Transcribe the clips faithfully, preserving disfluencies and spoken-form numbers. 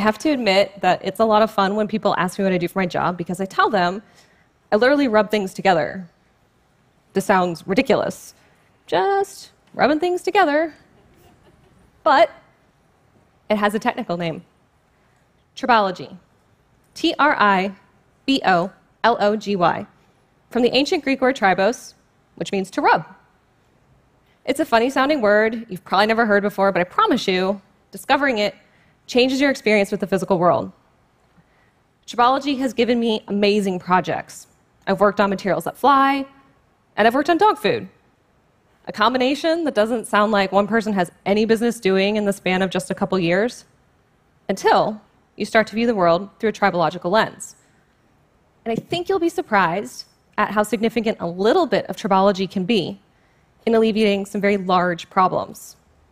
have to admit that it's a lot of fun when people ask me what I do for my job because I tell them I literally rub things together. This sounds ridiculous. Just rubbing things together. But it has a technical name. Tribology. T R I B O L O G Y. From the ancient Greek word tribos, which means to rub. It's a funny sounding word you've probably never heard before, but I promise you, discovering it changes your experience with the physical world. Tribology has given me amazing projects. I've worked on materials that fly, and I've worked on dog food. A combination that doesn't sound like one person has any business doing in the span of just a couple years, until you start to view the world through a tribological lens. And I think you'll be surprised at how significant a little bit of tribology can be in alleviating some very large problems.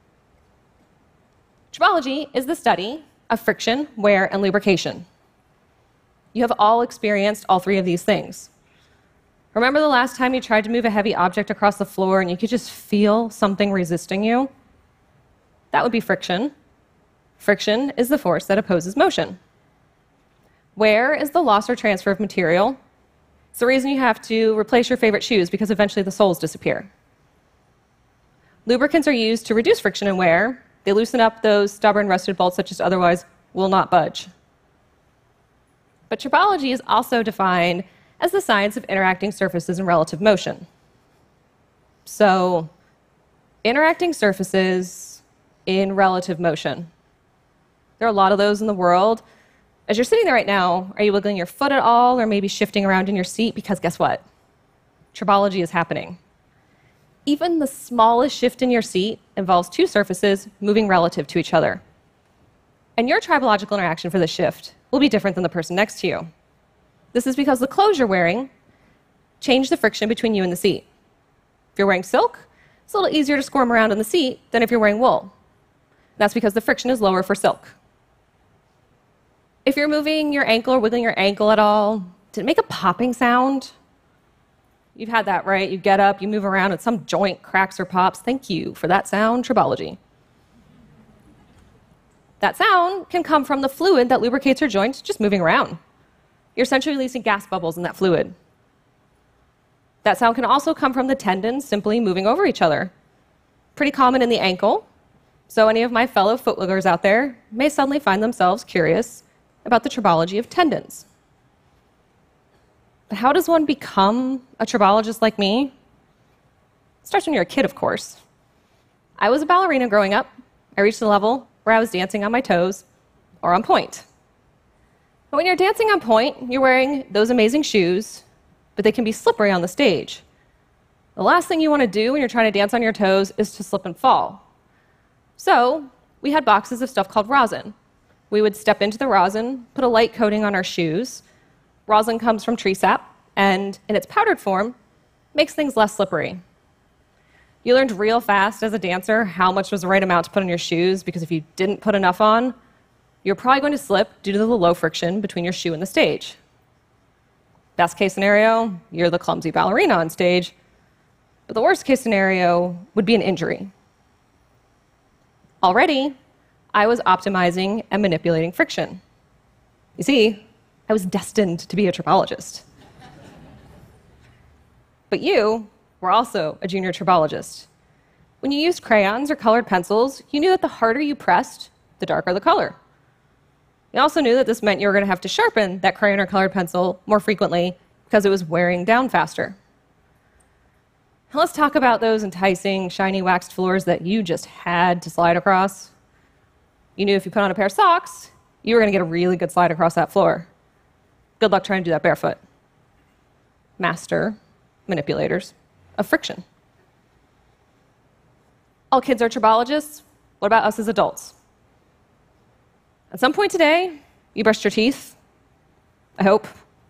Tribology is the study of friction, wear, and lubrication. You have all experienced all three of these things. Remember the last time you tried to move a heavy object across the floor and you could just feel something resisting you? That would be friction. Friction is the force that opposes motion. Wear is the loss or transfer of material. It's the reason you have to replace your favorite shoes because eventually the soles disappear. Lubricants are used to reduce friction and wear. They loosen up those stubborn, rusted bolts that just otherwise will not budge. But tribology is also defined as the science of interacting surfaces in relative motion. So, interacting surfaces in relative motion. There are a lot of those in the world. As you're sitting there right now, are you wiggling your foot at all or maybe shifting around in your seat? Because guess what? Tribology is happening. Even the smallest shift in your seat involves two surfaces moving relative to each other. And your tribological interaction for the shift will be different than the person next to you. This is because the clothes you're wearing change the friction between you and the seat. If you're wearing silk, it's a little easier to squirm around in the seat than if you're wearing wool. That's because the friction is lower for silk. If you're moving your ankle or wiggling your ankle at all, did it make a popping sound? You've had that, right? You get up, you move around, and some joint cracks or pops. Thank you for that sound, tribology. That sound can come from the fluid that lubricates your joints just moving around. You're essentially releasing gas bubbles in that fluid. That sound can also come from the tendons simply moving over each other. Pretty common in the ankle, so any of my fellow footwiggers out there may suddenly find themselves curious about the tribology of tendons. But how does one become a tribologist like me? It starts when you're a kid, of course. I was a ballerina growing up. I reached a level where I was dancing on my toes or on point. But when you're dancing on point, you're wearing those amazing shoes, but they can be slippery on the stage. The last thing you want to do when you're trying to dance on your toes is to slip and fall. So we had boxes of stuff called rosin. We would step into the rosin, put a light coating on our shoes. Rosin comes from tree sap, and in its powdered form, makes things less slippery. You learned real fast as a dancer how much was the right amount to put on your shoes, because if you didn't put enough on, you're probably going to slip due to the low friction between your shoe and the stage. Best case scenario, you're the clumsy ballerina on stage, but the worst case scenario would be an injury. Already, I was optimizing and manipulating friction. You see, I was destined to be a tribologist. But you were also a junior tribologist. When you used crayons or colored pencils, you knew that the harder you pressed, the darker the color. You also knew that this meant you were going to have to sharpen that crayon or colored pencil more frequently because it was wearing down faster. Now let's talk about those enticing, shiny, waxed floors that you just had to slide across. You knew if you put on a pair of socks, you were going to get a really good slide across that floor. Good luck trying to do that barefoot. Master manipulators of friction. All kids are tribologists. What about us as adults? At some point today, you brushed your teeth. I hope.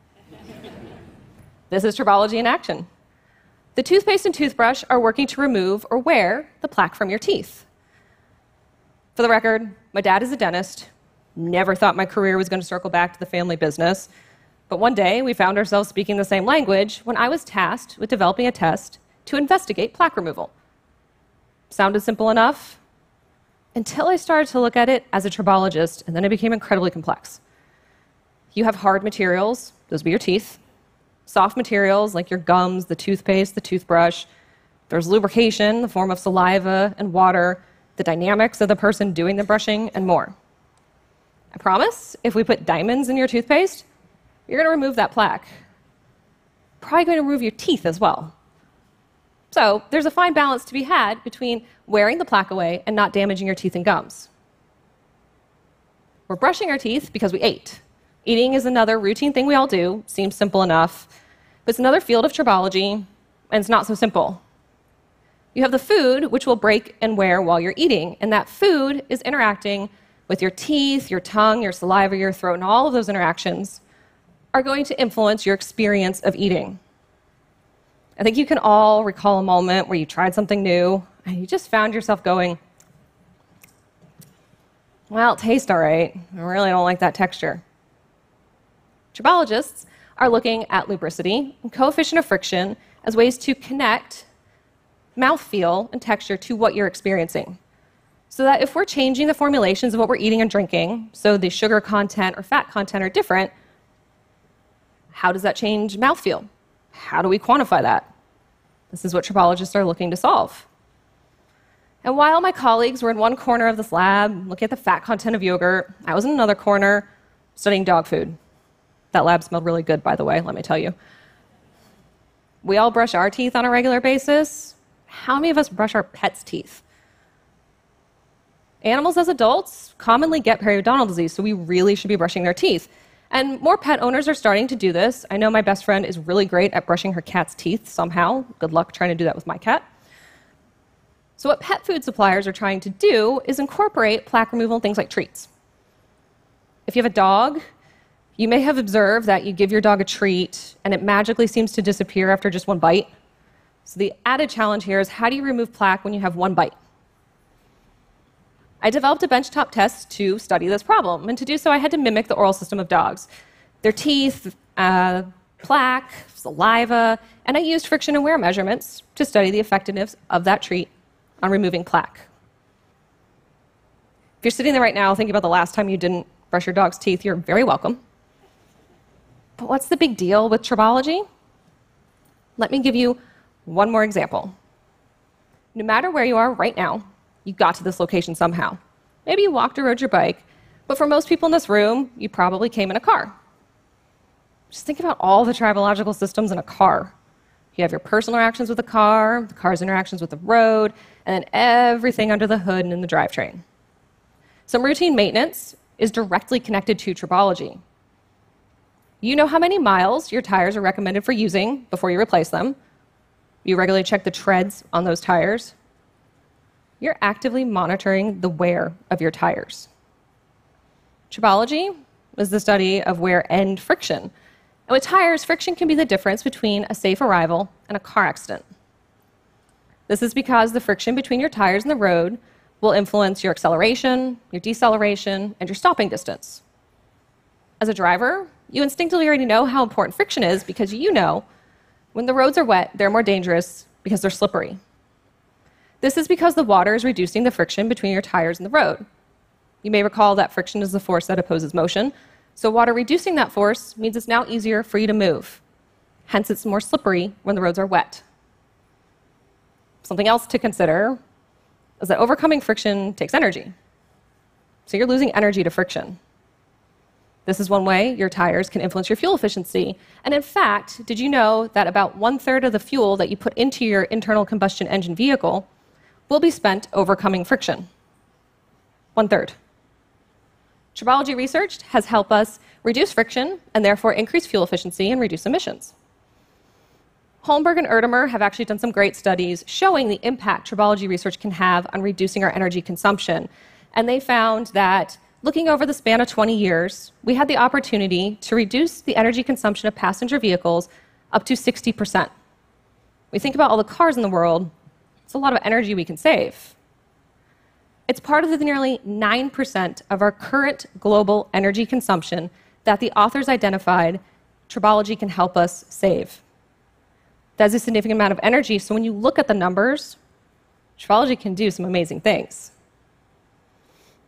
This is tribology in action. The toothpaste and toothbrush are working to remove or wear the plaque from your teeth. For the record, my dad is a dentist. Never thought my career was going to circle back to the family business. But one day, we found ourselves speaking the same language when I was tasked with developing a test to investigate plaque removal. Sounded simple enough? until I started to look at it as a tribologist, and then it became incredibly complex. You have hard materials, those would be your teeth, soft materials like your gums, the toothpaste, the toothbrush. There's lubrication in the form of saliva and water, the dynamics of the person doing the brushing, and more. I promise, if we put diamonds in your toothpaste, you're going to remove that plaque. Probably going to remove your teeth as well. So there's a fine balance to be had between wearing the plaque away and not damaging your teeth and gums. We're brushing our teeth because we ate. Eating is another routine thing we all do, seems simple enough, but it's another field of tribology, and it's not so simple. You have the food, which will break and wear while you're eating, and that food is interacting with your teeth, your tongue, your saliva, your throat, and all of those interactions are going to influence your experience of eating. I think you can all recall a moment where you tried something new, and you just found yourself going, well, it tastes all right. I really don't like that texture. Tribologists are looking at lubricity and coefficient of friction as ways to connect mouthfeel and texture to what you're experiencing. So that if we're changing the formulations of what we're eating and drinking, so the sugar content or fat content are different, how does that change mouthfeel? How do we quantify that? This is what tribologists are looking to solve. And while my colleagues were in one corner of this lab looking at the fat content of yogurt, I was in another corner studying dog food. That lab smelled really good, by the way, let me tell you. We all brush our teeth on a regular basis. How many of us brush our pets' teeth? Animals as adults commonly get periodontal disease, so we really should be brushing their teeth. And more pet owners are starting to do this. I know my best friend is really great at brushing her cat's teeth somehow. Good luck trying to do that with my cat. So what pet food suppliers are trying to do is incorporate plaque removal in things like treats. If you have a dog, you may have observed that you give your dog a treat and it magically seems to disappear after just one bite. So the added challenge here is, how do you remove plaque when you have one bite? I developed a benchtop test to study this problem, and to do so I had to mimic the oral system of dogs. Their teeth, uh, plaque, saliva, and I used friction and wear measurements to study the effectiveness of that treat on removing plaque. If you're sitting there right now thinking about the last time you didn't brush your dog's teeth, you're very welcome. But what's the big deal with tribology? Let me give you one more example. No matter where you are right now, you got to this location somehow. Maybe you walked or rode your bike, but for most people in this room, you probably came in a car. Just think about all the tribological systems in a car. You have your personal interactions with the car, the car's interactions with the road, and then everything under the hood and in the drivetrain. Some routine maintenance is directly connected to tribology. You know how many miles your tires are recommended for using before you replace them. You regularly check the treads on those tires. You're actively monitoring the wear of your tires. Tribology is the study of wear and friction. And with tires, friction can be the difference between a safe arrival and a car accident. This is because the friction between your tires and the road will influence your acceleration, your deceleration, and your stopping distance. As a driver, you instinctively already know how important friction is because you know when the roads are wet, they're more dangerous because they're slippery. This is because the water is reducing the friction between your tires and the road. You may recall that friction is the force that opposes motion, so water reducing that force means it's now easier for you to move. Hence, it's more slippery when the roads are wet. Something else to consider is that overcoming friction takes energy. So you're losing energy to friction. This is one way your tires can influence your fuel efficiency. And in fact, did you know that about one-third of the fuel that you put into your internal combustion engine vehicle will be spent overcoming friction? One-third. Tribology research has helped us reduce friction and therefore increase fuel efficiency and reduce emissions. Holmberg and Erdemer have actually done some great studies showing the impact tribology research can have on reducing our energy consumption. And they found that looking over the span of twenty years, we had the opportunity to reduce the energy consumption of passenger vehicles up to sixty percent. We think about all the cars in the world, it's a lot of energy we can save. It's part of the nearly nine percent of our current global energy consumption that the authors identified tribology can help us save. That's a significant amount of energy, so when you look at the numbers, tribology can do some amazing things.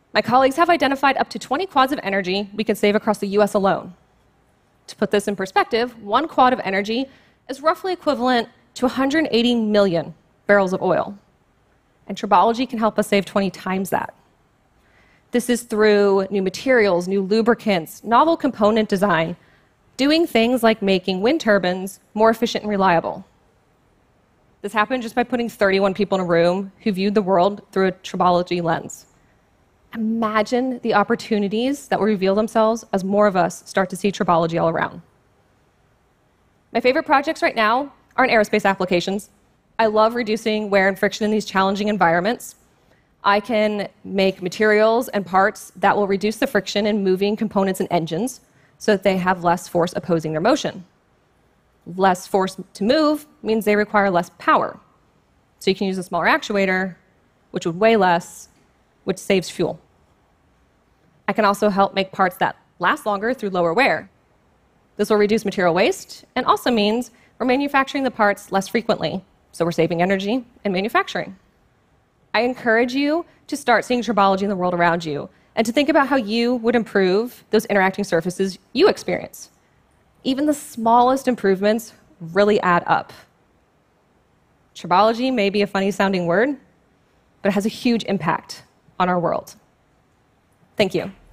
My colleagues have identified up to twenty quads of energy we can save across the U S alone. To put this in perspective, one quad of energy is roughly equivalent to one hundred eighty million barrels of oil. And Tribology can help us save twenty times that. This is through new materials, new lubricants, novel component design, doing things like making wind turbines more efficient and reliable. This happened just by putting thirty-one people in a room who viewed the world through a Tribology lens. Imagine the opportunities that will reveal themselves as more of us start to see Tribology all around. My favorite projects right now are in aerospace applications. I love reducing wear and friction in these challenging environments. I can make materials and parts that will reduce the friction in moving components and engines so that they have less force opposing their motion. Less force to move means they require less power. So you can use a smaller actuator, which would weigh less, which saves fuel. I can also help make parts that last longer through lower wear. This will reduce material waste and also means we're manufacturing the parts less frequently, so we're saving energy in manufacturing. I encourage you to start seeing Tribology in the world around you and to think about how you would improve those interacting surfaces you experience. Even the smallest improvements really add up. Tribology may be a funny sounding word, but it has a huge impact on our world. Thank you.